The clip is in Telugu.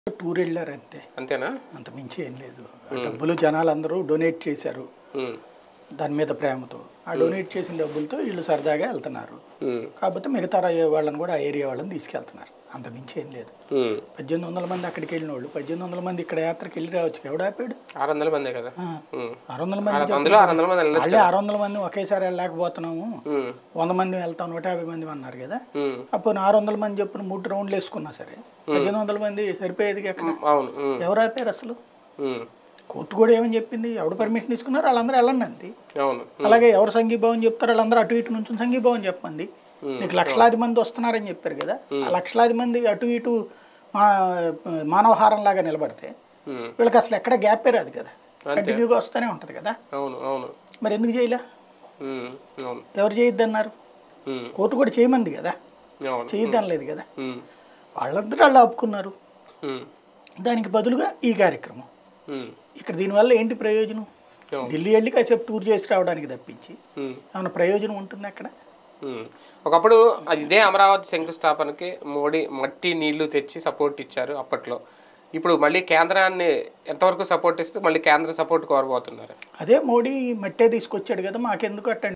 టూర్ వెళ్ళారు అంతే. అంతేనా? అంత మించి ఏం లేదు. డబ్బులు జనాలందరూ డొనేట్ చేశారు దాని మీద ప్రేమతో. ఆ డొనేట్ చేసిన డబ్బులతో వీళ్ళు సరదాగా వెళ్తున్నారు. కాకపోతే మిగతా వాళ్ళని కూడా ఆ ఏరియా వాళ్ళని తీసుకెళ్తున్నారు. అంత మించి ఏం లేదు. 1800 మంది అక్కడికి వెళ్ళిన వాళ్ళు 1800 మంది ఇక్కడ యాత్రకి వెళ్ళి రావచ్చు. ఎవడు ఆపాడు? 600 మందే కదా. 600 మంది అందులో 600 మంది వెళ్ళొచ్చు వాళ్ళే కదా. 600 మంది ఒకేసారి వెళ్ళలేకపోతున్నాము, 100 మంది వెళ్తాం, 150 మంది అన్నారు కదా. ఉమ్. అప్పుడు 600 మంది చెప్పిన 3 రౌండ్లు వేసుకున్నా సరే 1800 మంది సరిపోయేది అక్కడ. అవును. ఎవరు ఆపారు అసలు? ఉమ్. కోర్టు కూడా ఏమని చెప్పింది? ఎవడు పర్మిషన్ తీసుకున్నారు వాళ్ళందరూ వెళ్ళండి అంది. అవును. అలాగే ఎవరు సంఘీభావం చెప్తారో వాళ్ళందరూ అటు ఇటు నుంచి సంఘీభావం చెప్పండి. నీకు లక్షలాది మంది వస్తున్నారని చెప్పారు కదా. ఆ లక్షలాది మంది అటు ఇటు మానవహారం లాగా నిలబడితే వీళ్ళకి అసలు ఎక్కడ గ్యాపే రాదు కదా, కంటిన్యూగా వస్తూనే ఉంటుంది కదా. అవును. అవును. మరి ఎందుకు చేయలే? అవును. ఎవరు చేయొద్దు అన్నారు? కోర్టు కూడా చేయమంది కదా, అవును. చేయొద్దు అనలేదు కదా. వాళ్ళందరూ వాళ్ళు ఆపుకున్నారు. దానికి బదులుగా ఈ కార్యక్రమం ఇక్కడ దీనివల్ల ఏంటి ప్రయోజనం? ఢిల్లీ వెళ్ళి కాసేపు టూర్ చేసి రావడానికి తప్పించి ఏమైనా ప్రయోజనం ఉంటుంది అక్కడ? ఒకప్పుడు ఇదే అమరావతి శంకుస్థాపనకి మోడీ మట్టి నీళ్లు తెచ్చి సపోర్ట్ ఇచ్చారు అప్పట్లో. ఇప్పుడు మళ్ళీ కేంద్రాన్ని ఎంతవరకు సపోర్ట్ ఇస్తే మళ్ళీ కేంద్ర సపోర్ట్ కోరబోతున్నారు. అదే మోడీ మట్టే తీసుకొచ్చాడు కదా, మాకెందుకు అట్ట